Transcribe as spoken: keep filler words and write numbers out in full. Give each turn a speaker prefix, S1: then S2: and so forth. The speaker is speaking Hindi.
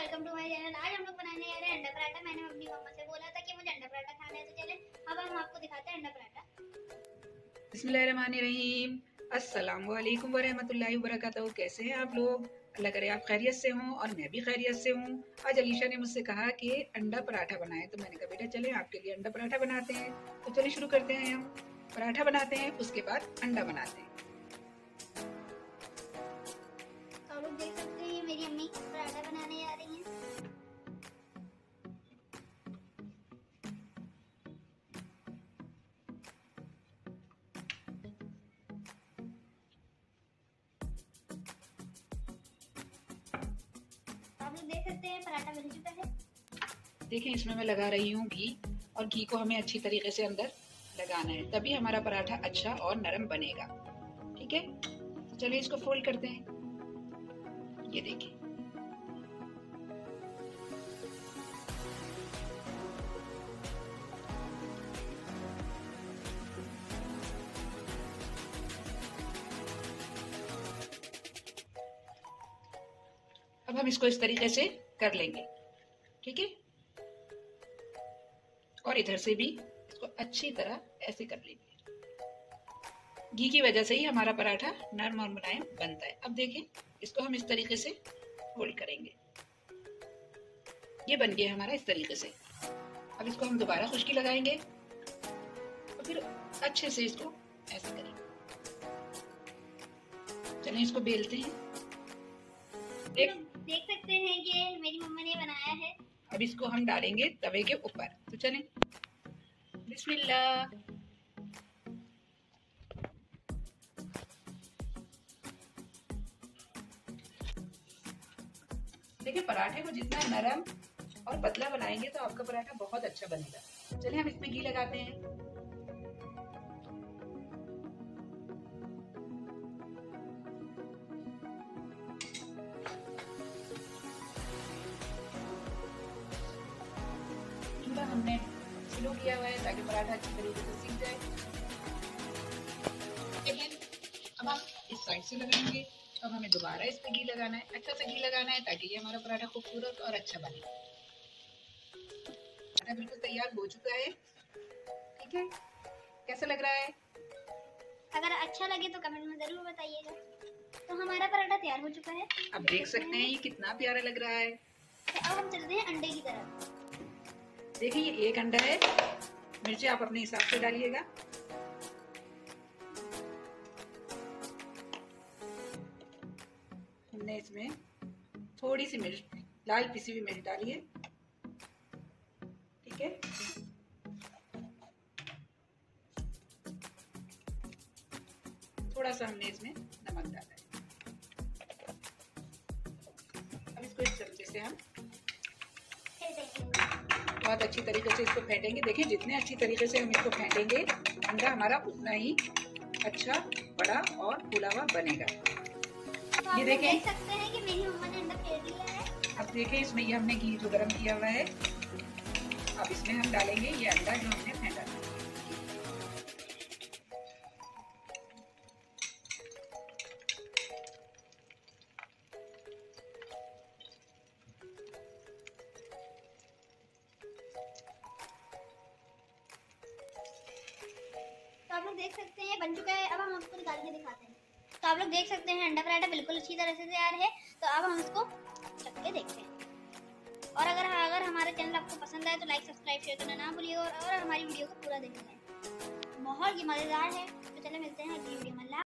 S1: Welcome to my channel. आज हम लोग बनाने जा रहे हैं अंडा पराठा। मैंने अपनी मम्मा से बोला था कि मुझे अंडा पराठा खाना है, तो चले अब हम आपको दिखाते हैं अंडा पराठा।
S2: बिस्मिल्लाहिर्रहमानिर्रहीम। अस्सलाम वालेकुम वरहमतुल्लाहि वबरकातुहू। कैसे हैं आप लोग? अल्लाह करे आप खैरियत से हों और मैं भी खैरियत से हूँ। आज अलीशा ने मुझसे कहा कि अंडा पराठा बनाए, तो मैंने कहा बेटा चले आपके लिए अंडा पराठा बनाते हैं। तो चलिए शुरू करते हैं। हम पराठा बनाते हैं, उसके बाद अंडा बनाते हैं।
S1: तो आप लोग देख सकते हैं मेरी अम्मी पराठा बनाने जा रही हैं। आप लोग देख सकते हैं पराठा बन चुका है।
S2: देखिए इसमें मैं लगा रही हूँ घी, और घी को हमें अच्छी तरीके से अंदर लगाना है, तभी हमारा पराठा अच्छा और नरम बनेगा। ठीक है, चलिए इसको फोल्ड करते हैं। ये देखिए अब हम इसको इस तरीके से कर लेंगे। ठीक है, और इधर से भी इसको अच्छी तरह ऐसे कर लेंगे। घी की वजह से ही हमारा पराठा नरम और मुलायम बनता है। अब देखें इसको हम इस तरीके से फोल्ड करेंगे। ये बन गया हमारा इस तरीके से। अब इसको हम दोबारा खुश्की लगाएंगे और फिर अच्छे से इसको ऐसे करेंगे। चलिए इसको बेलते हैं।
S1: देख देख सकते हैं कि मेरी मम्मा ने बनाया है।
S2: अब इसको हम डालेंगे तवे के ऊपर। तो चलें, बिस्मिल्लाह। देखिए पराठे को जितना नरम और पतला बनाएंगे तो आपका पराठा बहुत अच्छा बनेगा। चलिए हम इसमें घी लगाते हैं। चूल्हा हमने स्लो किया हुआ है ताकि पराठा अच्छी तरीके से सीख जाए। अब हम इस साइड से लगाएंगे। अब हमें दोबारा इस पे घी लगाना है, अच्छा सा घी लगाना है ताकि ये हमारा पराठा खूबसूरत और अच्छा बने। पराठा बिल्कुल तैयार हो चुका है। ठीक है, कैसा लग रहा है?
S1: अगर अच्छा लगे तो कमेंट में जरूर बताइएगा। तो हमारा पराठा तैयार हो चुका है।
S2: अब देख सकते हैं ये कितना प्यारा लग रहा है।
S1: तो अब हम चलते हैं अंडे की तरफ।
S2: देखिए ये एक अंडा है। मिर्ची आप अपने हिसाब से डालिएगा। हमने इसमें थोड़ी सी मिर्च, लाल पिसी हुई मिर्च डाली है। ठीक है, थोड़ा सा हमने इसमें नमक डाला है। अब इसको इस चमचे से हम बहुत अच्छी तरीके से इसको फेंटेंगे। देखिए जितने अच्छी तरीके से हम इसको फेंटेंगे अंडा हमारा उतना ही अच्छा, बड़ा और फूला हुआ बनेगा।
S1: तो
S2: ये देखें,
S1: देख सकते हैं कि मेरी मम्मा ने अंडा फेंट लिया है।
S2: अब देखें इसमें ये हमने घी जो गरम किया हुआ है, अब इसमें हम डालेंगे ये अंडा जो हमने फेंटा था।
S1: तो आप लोग देख सकते हैं बन चुका है। अब हम आपको निकाल के दिखाते हैं। तो आप लोग देख सकते हैं अंडा पराठा बिल्कुल अच्छी तरह से तैयार है। तो अब हम इसको चख के देखते हैं। और अगर अगर हमारा चैनल आपको पसंद आए तो लाइक सब्सक्राइब शेयर करना ना भूलिएगा, और, और हमारी वीडियो को पूरा देखना है। बहुत ही मज़ेदार है। तो चले मिलते हैं अगली वीडियो में।